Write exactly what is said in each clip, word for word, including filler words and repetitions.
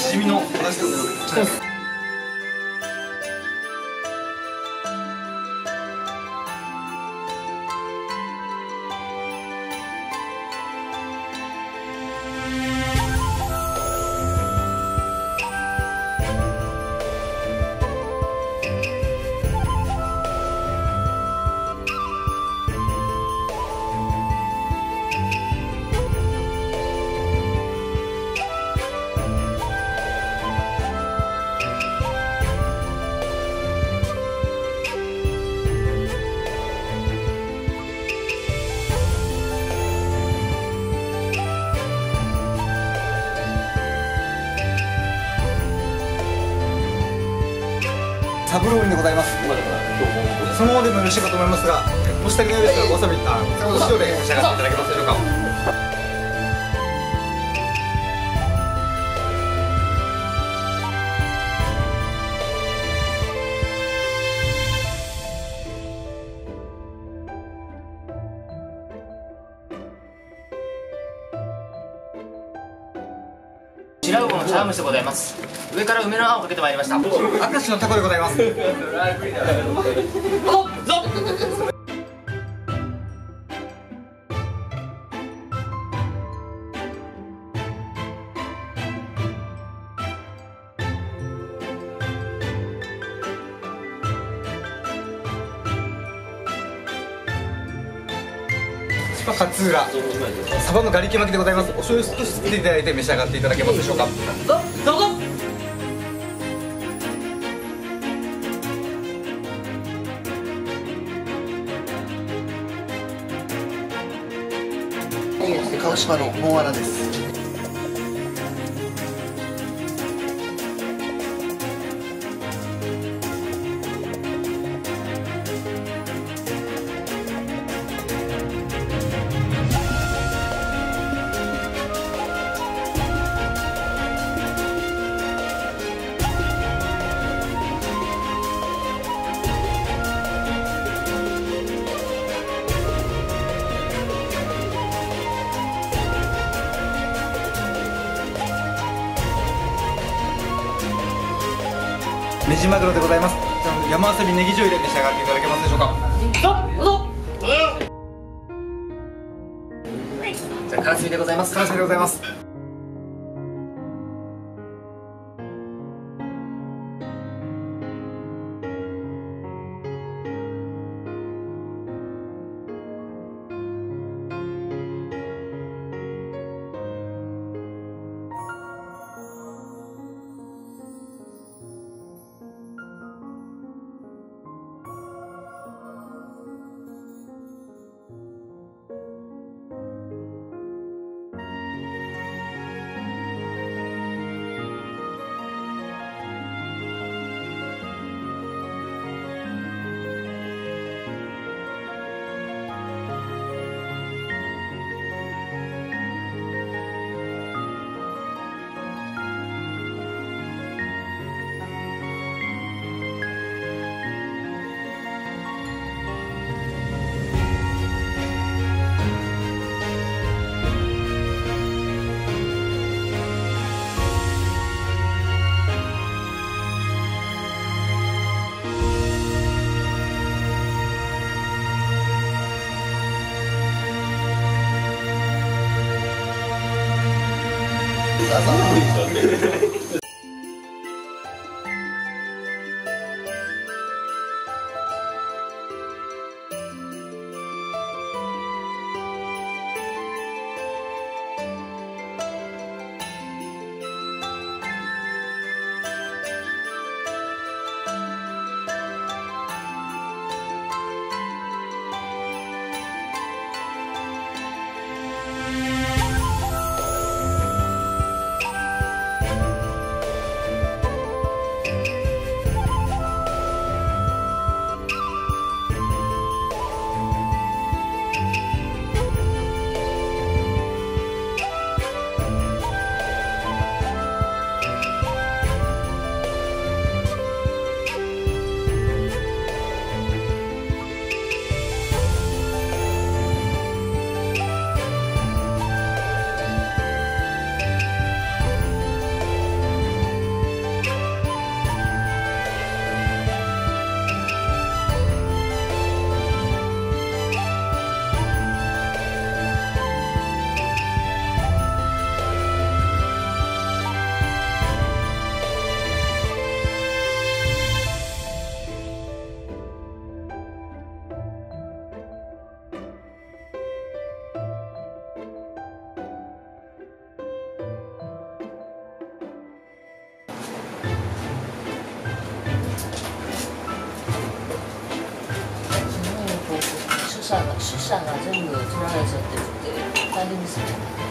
しじみの話でございます。サブローリンでございます。そのままでもよろしいかと思いますが、もし足りないようでしたらわさび、あ、お塩で召し上がっていただけますでしょうか。 白魚の茶碗蒸しでございます。上から梅のあんをかけてまいりました。 明石のタコでございます。勝浦サバのガリキ巻きでございます。お醤油少しつけていただいて召し上がっていただけますでしょうか。 どどこ鹿児島のモンアラです。 メジマグロでございます。山わさびネギ醤油で召し上がっていただけますでしょうか。 じゃあ完成でございます。 完成でございます。 舎が宿舎が全部取られちゃってるって大変ですね。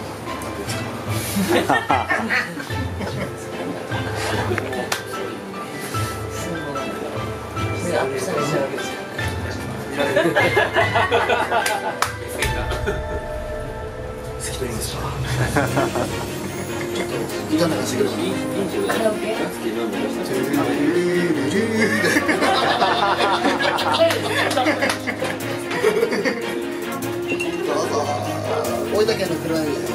すごい。これアップされちゃうわけですよ。 好きと言いますか。ちょっと歌流してください。 カラオケ？ どうぞ。大分県の黒柳です。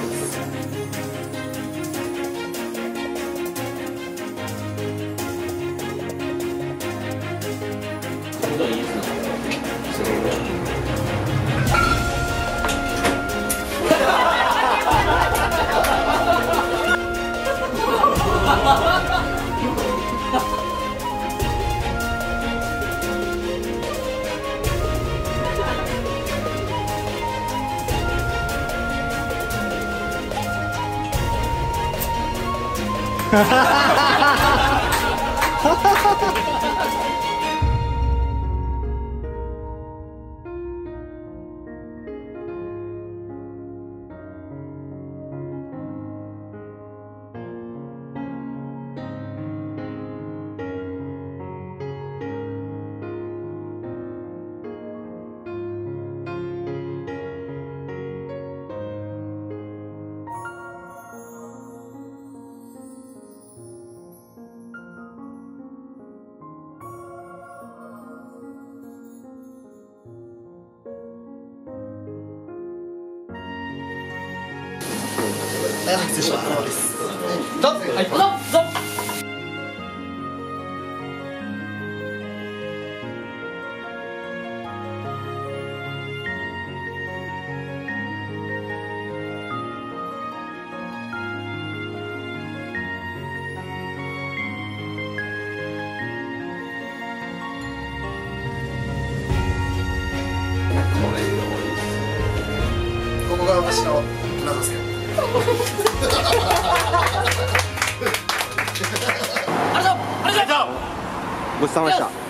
長崎選手は原です。 どうぞ。はい。どうぞ。 ここが私の長瀬。 ごちそうさまでした。